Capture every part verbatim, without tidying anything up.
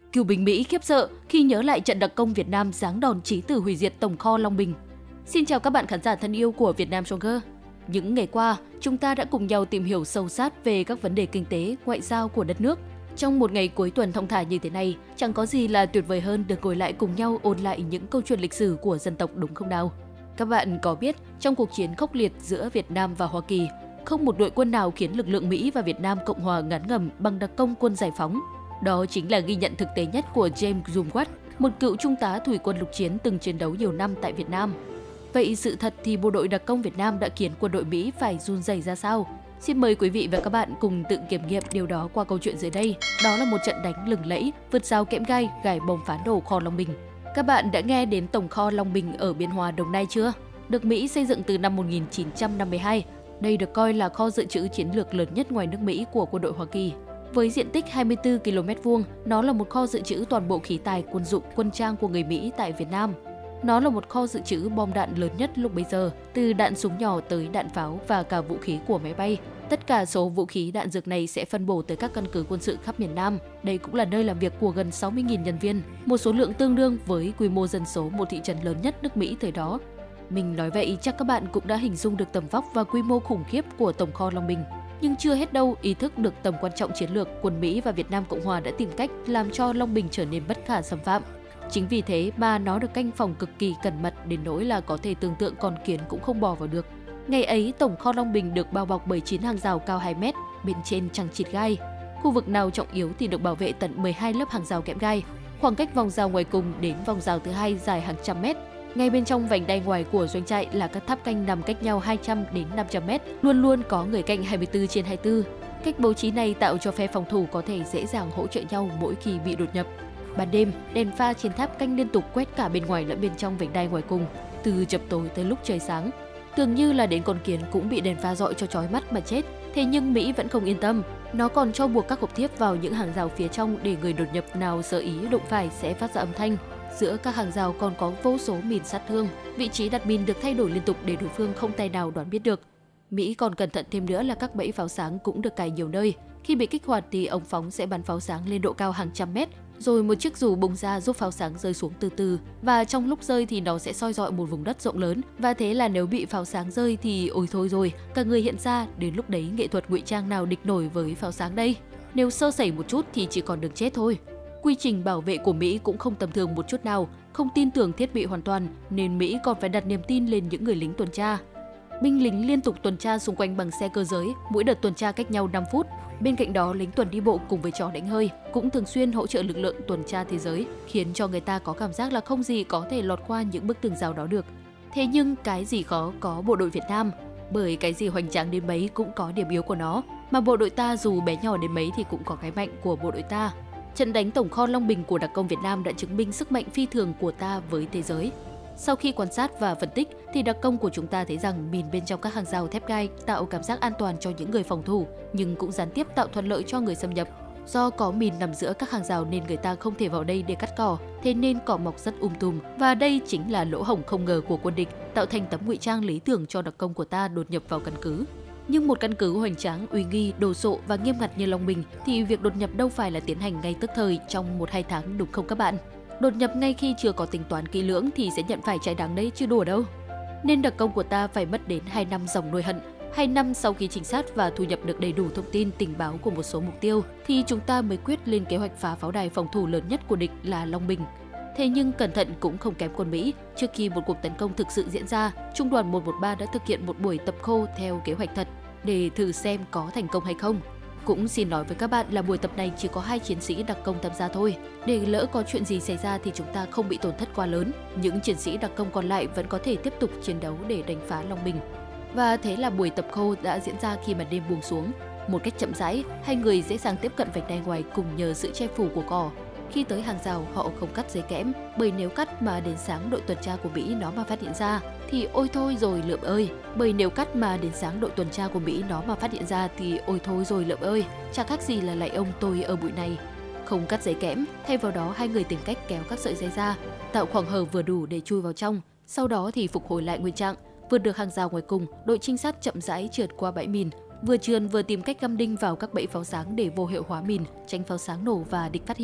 Cựu binh Mỹ khiếp sợ khi nhớ lại trận đặc công Việt Nam giáng đòn chí tử hủy diệt tổng kho Long Bình. Xin chào các bạn khán giả thân yêu của Việt Nam Stronger. Những ngày qua, chúng ta đã cùng nhau tìm hiểu sâu sát về các vấn đề kinh tế, ngoại giao của đất nước. Trong một ngày cuối tuần thong thả như thế này, chẳng có gì là tuyệt vời hơn được ngồi lại cùng nhau ôn lại những câu chuyện lịch sử của dân tộc, đúng không nào? Các bạn có biết, trong cuộc chiến khốc liệt giữa Việt Nam và Hoa Kỳ, không một đội quân nào khiến lực lượng Mỹ và Việt Nam Cộng Hòa ngán ngẩm bằng đặc công quân giải phóng. Đó chính là ghi nhận thực tế nhất của James Dumquat, một cựu trung tá thủy quân lục chiến từng chiến đấu nhiều năm tại Việt Nam. Vậy sự thật thì bộ đội đặc công Việt Nam đã khiến quân đội Mỹ phải run rẩy ra sao? Xin mời quý vị và các bạn cùng tự kiểm nghiệm điều đó qua câu chuyện dưới đây. Đó là một trận đánh lừng lẫy, vượt rào kẽm gai, gài bom phá nổ kho Long Bình. Các bạn đã nghe đến tổng kho Long Bình ở Biên Hòa, Đồng Nai chưa? Được Mỹ xây dựng từ năm một nghìn chín trăm năm mươi hai. Đây được coi là kho dự trữ chiến lược lớn nhất ngoài nước Mỹ của quân đội Hoa Kỳ. Với diện tích hai mươi tư ki lô mét vuông, nó là một kho dự trữ toàn bộ khí tài quân dụng quân trang của người Mỹ tại Việt Nam. Nó là một kho dự trữ bom đạn lớn nhất lúc bấy giờ, từ đạn súng nhỏ tới đạn pháo và cả vũ khí của máy bay. Tất cả số vũ khí đạn dược này sẽ phân bổ tới các căn cứ quân sự khắp miền Nam. Đây cũng là nơi làm việc của gần sáu mươi nghìn nhân viên, một số lượng tương đương với quy mô dân số một thị trấn lớn nhất nước Mỹ thời đó. Mình nói vậy chắc các bạn cũng đã hình dung được tầm vóc và quy mô khủng khiếp của tổng kho Long Bình. Nhưng chưa hết đâu, ý thức được tầm quan trọng chiến lược, quân Mỹ và Việt Nam Cộng Hòa đã tìm cách làm cho Long Bình trở nên bất khả xâm phạm. Chính vì thế mà nó được canh phòng cực kỳ cẩn mật đến nỗi là có thể tưởng tượng con kiến cũng không bò vào được. Ngày ấy, tổng kho Long Bình được bao bọc bởi chín hàng rào cao hai mét, bên trên chằng chịt gai. Khu vực nào trọng yếu thì được bảo vệ tận mười hai lớp hàng rào kẽm gai. Khoảng cách vòng rào ngoài cùng đến vòng rào thứ hai dài hàng trăm mét. Ngay bên trong vành đai ngoài của doanh trại là các tháp canh nằm cách nhau hai trăm đến năm trăm mét, luôn luôn có người canh hai mươi tư trên hai mươi tư. Cách bố trí này tạo cho phe phòng thủ có thể dễ dàng hỗ trợ nhau mỗi khi bị đột nhập. Ban đêm, đèn pha trên tháp canh liên tục quét cả bên ngoài lẫn bên trong vành đai ngoài cùng, từ chập tối tới lúc trời sáng. Tưởng như là đến con kiến cũng bị đèn pha rọi cho chói mắt mà chết. Thế nhưng Mỹ vẫn không yên tâm. Nó còn cho buộc các hộp thiếp vào những hàng rào phía trong để người đột nhập nào sơ ý đụng phải sẽ phát ra âm thanh. Giữa các hàng rào còn có vô số mìn sát thương. Vị trí đặt mìn được thay đổi liên tục để đối phương không tay nào đoán biết được. Mỹ còn cẩn thận thêm nữa là các bẫy pháo sáng cũng được cài nhiều nơi. Khi bị kích hoạt thì ống phóng sẽ bắn pháo sáng lên độ cao hàng trăm mét, rồi một chiếc dù bung ra giúp pháo sáng rơi xuống từ từ, và trong lúc rơi thì nó sẽ soi rọi một vùng đất rộng lớn, và thế là nếu bị pháo sáng rơi thì ôi thôi rồi, cả người hiện ra, đến lúc đấy nghệ thuật ngụy trang nào địch nổi với pháo sáng đây. Nếu sơ sẩy một chút thì chỉ còn được chết thôi. Quy trình bảo vệ của Mỹ cũng không tầm thường một chút nào, không tin tưởng thiết bị hoàn toàn nên Mỹ còn phải đặt niềm tin lên những người lính tuần tra. Binh lính liên tục tuần tra xung quanh bằng xe cơ giới, mỗi đợt tuần tra cách nhau năm phút. Bên cạnh đó, lính tuần đi bộ cùng với chó đánh hơi cũng thường xuyên hỗ trợ lực lượng tuần tra thế giới, khiến cho người ta có cảm giác là không gì có thể lọt qua những bức tường rào đó được. Thế nhưng cái gì khó có bộ đội Việt Nam, bởi cái gì hoành tráng đến mấy cũng có điểm yếu của nó, mà bộ đội ta dù bé nhỏ đến mấy thì cũng có cái mạnh của bộ đội ta. Trận đánh tổng kho Long Bình của đặc công Việt Nam đã chứng minh sức mạnh phi thường của ta với thế giới. Sau khi quan sát và phân tích thì đặc công của chúng ta thấy rằng mìn bên trong các hàng rào thép gai tạo cảm giác an toàn cho những người phòng thủ, nhưng cũng gián tiếp tạo thuận lợi cho người xâm nhập. Do có mìn nằm giữa các hàng rào nên người ta không thể vào đây để cắt cỏ, thế nên cỏ mọc rất um tùm, và đây chính là lỗ hổng không ngờ của quân địch, tạo thành tấm ngụy trang lý tưởng cho đặc công của ta đột nhập vào căn cứ. Nhưng một căn cứ hoành tráng, uy nghi, đồ sộ và nghiêm ngặt như Long Bình thì việc đột nhập đâu phải là tiến hành ngay tức thời trong một hai tháng, đúng không các bạn? Đột nhập ngay khi chưa có tính toán kỹ lưỡng thì sẽ nhận phải trái đắng đấy chứ đùa đâu. Nên đặc công của ta phải mất đến hai năm dòng nuôi hận. hai năm sau khi trinh sát và thu nhập được đầy đủ thông tin tình báo của một số mục tiêu thì chúng ta mới quyết lên kế hoạch phá pháo đài phòng thủ lớn nhất của địch là Long Bình. Thế nhưng cẩn thận cũng không kém quân Mỹ. Trước khi một cuộc tấn công thực sự diễn ra, Trung đoàn một một ba đã thực hiện một buổi tập khô theo kế hoạch thật để thử xem có thành công hay không. Cũng xin nói với các bạn là buổi tập này chỉ có hai chiến sĩ đặc công tham gia thôi. Để lỡ có chuyện gì xảy ra thì chúng ta không bị tổn thất quá lớn. Những chiến sĩ đặc công còn lại vẫn có thể tiếp tục chiến đấu để đánh phá Long Bình. Và thế là buổi tập khô đã diễn ra khi màn đêm buông xuống. Một cách chậm rãi, hai người dễ dàng tiếp cận vành đai ngoài cùng nhờ sự che phủ của cỏ. Khi tới hàng rào họ không cắt dây kẽm, bởi nếu cắt mà đến sáng đội tuần tra của Mỹ nó mà phát hiện ra thì ôi thôi rồi lượm ơi. Bởi nếu cắt mà đến sáng đội tuần tra của Mỹ nó mà phát hiện ra thì ôi thôi rồi lượm ơi. Chả khác gì là lạy ông tôi ở bụi này. Không cắt dây kẽm, thay vào đó hai người tìm cách kéo các sợi dây ra, tạo khoảng hở vừa đủ để chui vào trong. Sau đó thì phục hồi lại nguyên trạng. Vượt được hàng rào ngoài cùng, đội trinh sát chậm rãi trượt qua bãi mìn, vừa trườn vừa tìm cách găm đinh vào các bẫy pháo sáng để vô hiệu hóa mìn, tránh pháo sáng nổ và địch phát hiện.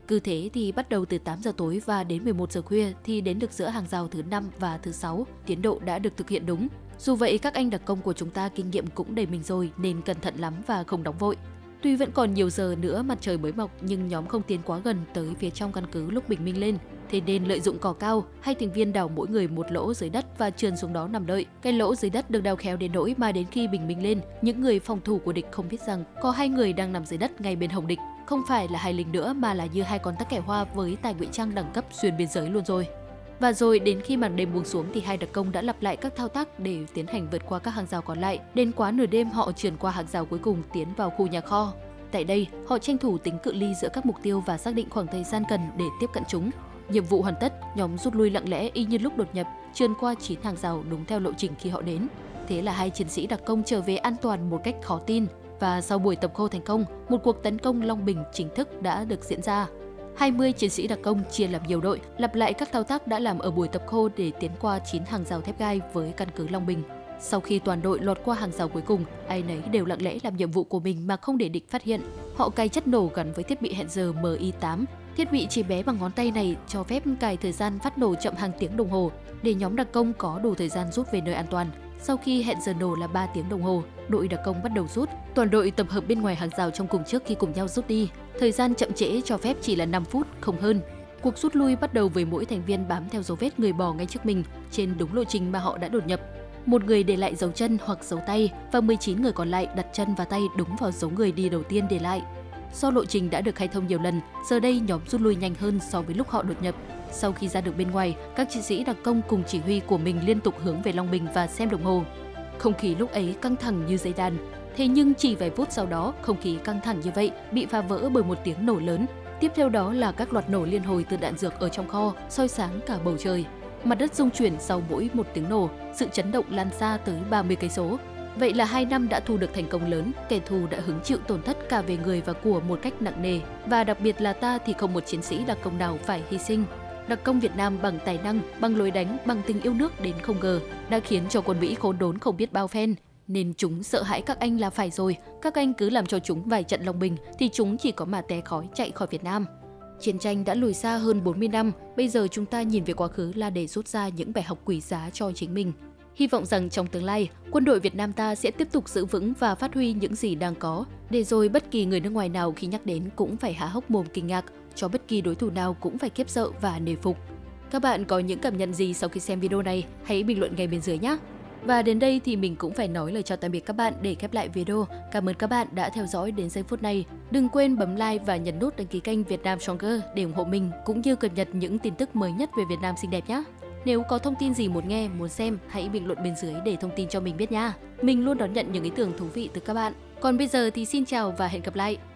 Cứ thế thì bắt đầu từ tám giờ tối và đến mười một giờ khuya thì đến được giữa hàng rào thứ năm và thứ sáu, tiến độ đã được thực hiện đúng. Dù vậy, các anh đặc công của chúng ta kinh nghiệm cũng đầy mình rồi nên cẩn thận lắm và không nóng vội. Tuy vẫn còn nhiều giờ nữa mặt trời mới mọc nhưng nhóm không tiến quá gần tới phía trong căn cứ lúc bình minh lên. Thế nên lợi dụng cỏ cao, hai thành viên đào mỗi người một lỗ dưới đất và trườn xuống đó nằm đợi. Cái lỗ dưới đất được đào khéo đến nỗi mà đến khi bình minh lên, những người phòng thủ của địch không biết rằng có hai người đang nằm dưới đất ngay bên hông địch. Không phải là hai lính nữa mà là như hai con tắc kẻ hoa với tài ngụy trang đẳng cấp xuyên biên giới luôn rồi. Và rồi đến khi màn đêm buông xuống thì hai đặc công đã lặp lại các thao tác để tiến hành vượt qua các hàng rào còn lại. Đến quá nửa đêm họ trườn qua hàng rào cuối cùng tiến vào khu nhà kho. Tại đây, họ tranh thủ tính cự ly giữa các mục tiêu và xác định khoảng thời gian cần để tiếp cận chúng. Nhiệm vụ hoàn tất, nhóm rút lui lặng lẽ y như lúc đột nhập, trườn qua chín hàng rào đúng theo lộ trình khi họ đến. Thế là hai chiến sĩ đặc công trở về an toàn một cách khó tin. Và sau buổi tập khô thành công, một cuộc tấn công Long Bình chính thức đã được diễn ra. hai mươi chiến sĩ đặc công chia làm nhiều đội, lặp lại các thao tác đã làm ở buổi tập khô để tiến qua chín hàng rào thép gai với căn cứ Long Bình. Sau khi toàn đội lọt qua hàng rào cuối cùng, ai nấy đều lặng lẽ làm nhiệm vụ của mình mà không để địch phát hiện. Họ cài chất nổ gắn với thiết bị hẹn giờ M I tám. Thiết bị chỉ bé bằng ngón tay này cho phép cài thời gian phát nổ chậm hàng tiếng đồng hồ để nhóm đặc công có đủ thời gian rút về nơi an toàn. Sau khi hẹn giờ nổ là ba tiếng đồng hồ, đội đặc công bắt đầu rút. Toàn đội tập hợp bên ngoài hàng rào trong cùng trước khi cùng nhau rút đi. Thời gian chậm trễ cho phép chỉ là năm phút, không hơn. Cuộc rút lui bắt đầu với mỗi thành viên bám theo dấu vết người bò ngay trước mình trên đúng lộ trình mà họ đã đột nhập. Một người để lại dấu chân hoặc dấu tay và mười chín người còn lại đặt chân và tay đúng vào dấu người đi đầu tiên để lại. Do lộ trình đã được khai thông nhiều lần, giờ đây nhóm rút lui nhanh hơn so với lúc họ đột nhập. Sau khi ra được bên ngoài, các chiến sĩ đặc công cùng chỉ huy của mình liên tục hướng về Long Bình và xem đồng hồ. Không khí lúc ấy căng thẳng như dây đàn. Thế nhưng chỉ vài phút sau đó, không khí căng thẳng như vậy bị phá vỡ bởi một tiếng nổ lớn. Tiếp theo đó là các loạt nổ liên hồi từ đạn dược ở trong kho, soi sáng cả bầu trời. Mặt đất rung chuyển sau mỗi một tiếng nổ, sự chấn động lan xa tới ba mươi cây số. Vậy là hai năm đã thu được thành công lớn, kẻ thù đã hứng chịu tổn thất cả về người và của một cách nặng nề. Và đặc biệt là ta thì không một chiến sĩ đặc công nào phải hy sinh. Đặc công Việt Nam bằng tài năng, bằng lối đánh, bằng tình yêu nước đến không ngờ đã khiến cho quân Mỹ khốn đốn không biết bao phen. Nên chúng sợ hãi các anh là phải rồi, các anh cứ làm cho chúng vài trận Long Bình thì chúng chỉ có mà té khói chạy khỏi Việt Nam. Chiến tranh đã lùi xa hơn bốn mươi năm, bây giờ chúng ta nhìn về quá khứ là để rút ra những bài học quý giá cho chính mình. Hy vọng rằng trong tương lai, quân đội Việt Nam ta sẽ tiếp tục giữ vững và phát huy những gì đang có, để rồi bất kỳ người nước ngoài nào khi nhắc đến cũng phải há hốc mồm kinh ngạc, cho bất kỳ đối thủ nào cũng phải khiếp sợ và nể phục. Các bạn có những cảm nhận gì sau khi xem video này? Hãy bình luận ngay bên dưới nhé! Và đến đây thì mình cũng phải nói lời chào tạm biệt các bạn để khép lại video. Cảm ơn các bạn đã theo dõi đến giây phút này. Đừng quên bấm like và nhấn nút đăng ký kênh Việt Nam Stronger để ủng hộ mình cũng như cập nhật những tin tức mới nhất về Việt Nam xinh đẹp nhé. Nếu có thông tin gì muốn nghe, muốn xem, hãy bình luận bên dưới để thông tin cho mình biết nha. Mình luôn đón nhận những ý tưởng thú vị từ các bạn. Còn bây giờ thì xin chào và hẹn gặp lại!